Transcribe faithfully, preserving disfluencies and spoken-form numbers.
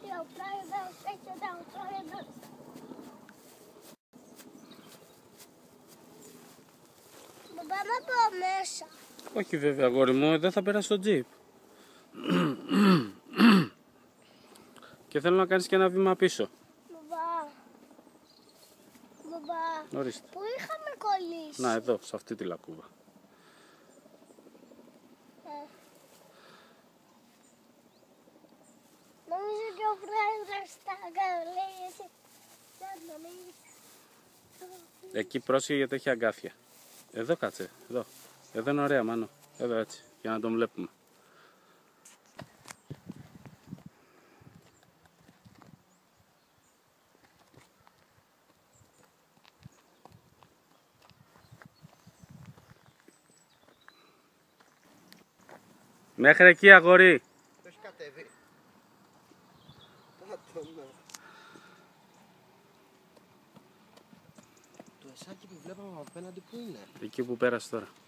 ο πρόεδρος, έτσι ήταν ο πρόεδρος. Δεν πάμε από μέσα. Όχι βέβαια αγόρι μου, δεν θα περάσει το τζιπ. Και θέλω να κάνεις και ένα βήμα πίσω. Μπαμπά, μπαμπά, Ορίστε. πού είχαμε κολλήσει? Να εδώ, σε αυτή τη λακκούβα. Ε. Νομίζω και ο πρόεδρος τα λέει εσύ. Δεν νομίζω. Εκεί πρόσεχε γιατί έχει αγκάθια. Εδώ κάτσε, εδώ. Εδώ είναι ωραία Μάνο. Εδώ έτσι, για να τον βλέπουμε. Μέχρι εκεί αγόρι. Το έχει κατέβει. Άτομα. Το εσάκι που βλέπαμε απέναντι που είναι? Εκεί που πέρασε τώρα.